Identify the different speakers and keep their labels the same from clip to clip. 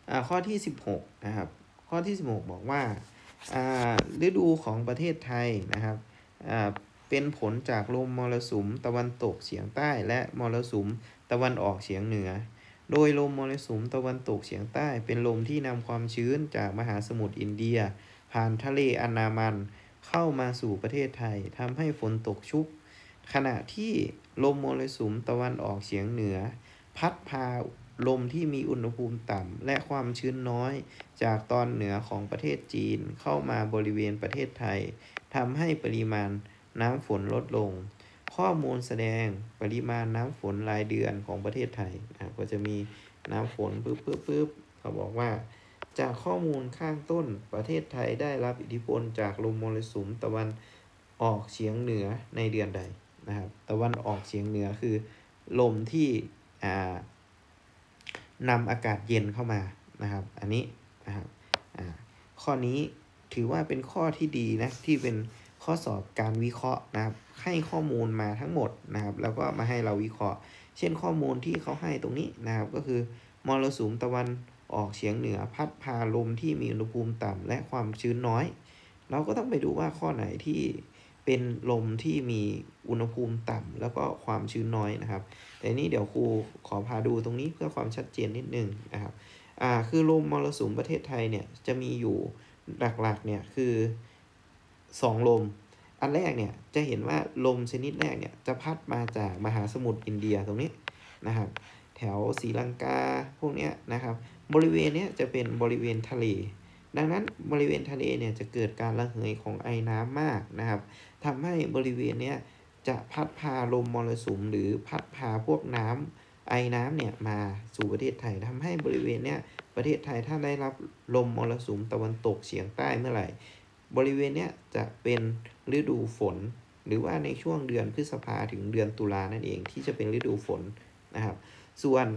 Speaker 1: ข้อที่16นะครับข้อที่16บอกว่าฤดูของประเทศไทยนะครับเป็นผลจากลมมรสุมตะวันตกเฉียงใต้และมรสุมตะวันออกเฉียงเหนือโดยลมมรสุมตะวันตกเฉียงใต้เป็นลมที่นำความชื้นจากมหาสมุทรอินเดียผ่านทะเลอันดามันเข้ามาสู่ประเทศไทยทำให้ฝนตกชุกขณะที่ลมมรสุมตะวันออกเฉียงเหนือพัดพาลมที่มีอุณหภูมิต่ำและความชื้นน้อยจากตอนเหนือของประเทศจีนเข้ามาบริเวณประเทศไทยทำให้ปริมาณน้ำฝนลดลงข้อมูลแสดงปริมาณน้ำฝนรายเดือนของประเทศไทยก็จะมีน้ำฝนปึ๊บเขาบอกว่าจากข้อมูลข้างต้นประเทศไทยได้รับอิทธิพลจากลมมรสุมตะวันออกเฉียงเหนือในเดือนใดนะครับตะวันออกเฉียงเหนือคือลมที่นำอากาศเย็นเข้ามานะครับอันนี้นะครับข้อนี้ถือว่าเป็นข้อที่ดีนะที่เป็นข้อสอบการวิเคราะห์นะครับให้ข้อมูลมาทั้งหมดนะครับแล้วก็มาให้เราวิเคราะห์เช่นข้อมูลที่เขาให้ตรงนี้นะครับก็คือมรสุมตะวันออกเฉียงเหนือพัดพาลมที่มีอุณหภูมิต่ำและความชื้นน้อยเราก็ต้องไปดูว่าข้อไหนที่เป็นลมที่มีอุณหภูมิต่ำแล้วก็ความชื้นน้อยนะครับแต่นี้เดี๋ยวครูขอพาดูตรงนี้เพื่อความชัดเจนนิดนึงนะครับคือลมมรสุมประเทศไทยเนี่ยจะมีอยู่หลักๆเนี่ยคือ2ลมอันแรกเนี่ยจะเห็นว่าลมชนิดแรกเนี่ยจะพัดมาจากมหาสมุทรอินเดียตรงนี้นะครับแถวศรีลังกาพวกนี้นะครับบริเวณนี้จะเป็นบริเวณทะเลดังนั้นบริเวณทะเลเนี่ยจะเกิดการระเหยของไอน้ำมากนะครับทำให้บริเวณนี้จะพัดพาลมมรสุมหรือพัดพาพวกน้ำไอน้ำเนี่ยมาสู่ประเทศไทยทำให้บริเวณเนี้ยประเทศไทยถ้าได้รับลมมรสุมตะวันตกเฉียงใต้เมื่อไหร่บริเวณเนี้ยจะเป็นฤดูฝนหรือว่าในช่วงเดือนพฤษภาถึงเดือนตุลานั่นเองที่จะเป็นฤดูฝนนะครับส่วน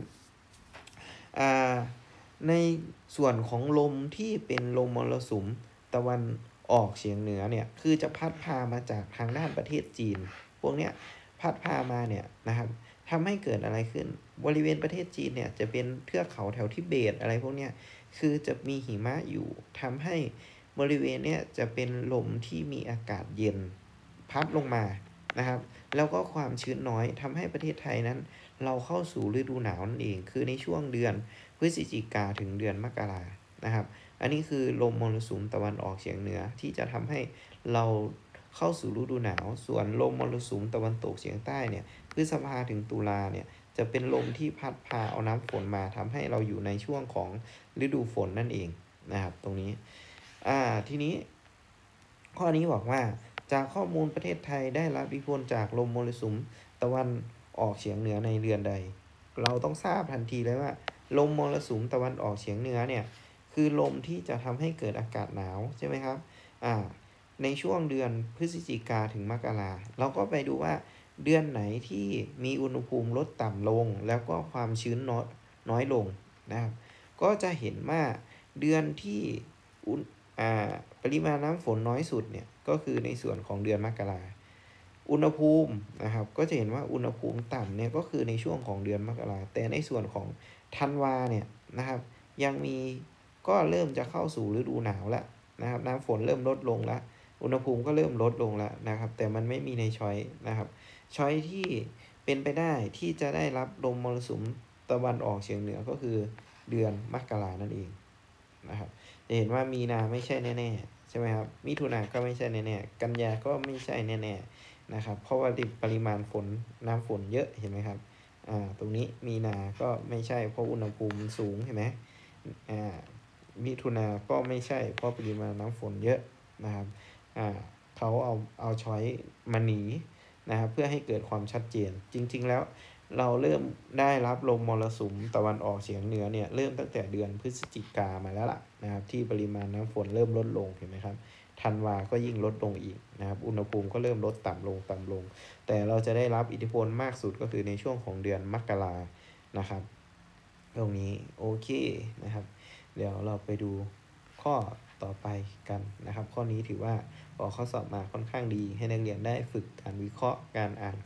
Speaker 1: ในส่วนของลมที่เป็นลมมรสุมตะวันออกเฉียงเหนือเนี่ยคือจะพัดพามาจากทางด้านประเทศจีนพวกเนี้ยพัดพามาเนี่ยนะครับทำให้เกิดอะไรขึ้นบริเวณประเทศจีนเนี่ยจะเป็นเทือกเขาแถวทิเบตอะไรพวกเนี้ยคือจะมีหิมะอยู่ทำให้บริเวณเนี้ยจะเป็นลมที่มีอากาศเย็นพัดลงมานะครับแล้วก็ความชื้นน้อยทำให้ประเทศไทยนั้นเราเข้าสู่ฤดูหนาวนั่นเองคือในช่วงเดือนพฤศจิกาถึงเดือนมกรานะครับอันนี้คือลมมรสุมตะวันออกเฉียงเหนือที่จะทำให้เราเข้าสู่ฤดูหนาวส่วนลมมรสุมตะวันตกเฉียงใต้เนี่ยพฤษภาถึงตุลาเนี่ยจะเป็นลมที่พัดพาเอาน้ำฝนมาทำให้เราอยู่ในช่วงของฤดูฝนนั่นเองนะครับตรงนี้ทีนี้ข้อนี้บอกว่าจากข้อมูลประเทศไทยได้รับอิทธิพลจากลมมรสุมตะวันออกเฉียงเหนือในเดือนใดเราต้องทราบทันทีเลยว่าลมมรสุมตะวันออกเฉียงเหนือเนี่ยคือลมที่จะทำให้เกิดอากาศหนาวใช่ไหมครับในช่วงเดือนพฤศจิกาถึงมกราเราก็ไปดูว่าเดือนไหนที่มีอุณหภูมิลดต่ำลงแล้วก็ความชื้นน้อยลงนะครับก็จะเห็นว่าเดือนที่ปริมาณน้ำฝนน้อยสุดเนี่ยก็คือในส่วนของเดือนมกราอุณหภูมินะครับก็จะเห็นว่าอุณหภูมิต่ำเนี่ยก็คือในช่วงของเดือนมกราแต่ในส่วนของธันวาเนี่ยนะครับยังมีก็เริ่มจะเข้าสู่ฤดูหนาวแล้วนะครับน้ำฝนเริ่มลดลงแล้วอุณหภูมิก็เริ่มลดลงแล้วนะครับแต่มันไม่มีในช้อยนะครับช้อยที่เป็นไปได้ที่จะได้รับลมมรสุมตะวันออกเฉียงเหนือก็คือเดือนมกรานั่นเองนะครับจะเห็นว่ามีนาไม่ใช่แน่ๆใช่ไหมครับมิถุนาก็ไม่ใช่แน่ๆกันยาก็ไม่ใช่แน่ๆนะครับเพราะว่าปริมาณฝนน้ำฝนเยอะเห็นไหมครับตรงนี้มีนาก็ไม่ใช่เพราะอุณหภูมิสูงเห็นไหมมิถุนาก็ไม่ใช่เพราะปริมาณน้ำฝนเยอะนะครับเขาเอาช้อยมาหนีนะครับเพื่อให้เกิดความชัดเจนจริงๆแล้วเราเริ่มได้รับลมมรสุมตะวันออกเฉียงเหนือเนี่ยเริ่มตั้งแต่เดือนพฤศจิกามาแล้วล่ะนะครับที่ปริมาณน้ำฝนเริ่มลดลงเห็นไหมครับธันวาก็ยิ่งลดลงอีกนะครับอุณหภูมิก็เริ่มลดต่ำลงแต่เราจะได้รับอิทธิพลมากสุดก็คือในช่วงของเดือนมกรานะครับตรงนี้โอเคนะครับเดี๋ยวเราไปดูข้อต่อไปกันนะครับข้อนี้ถือว่าออกข้อสอบมาค่อนข้างดีให้นักเรียนได้ฝึกการวิเคราะห์การอ่าน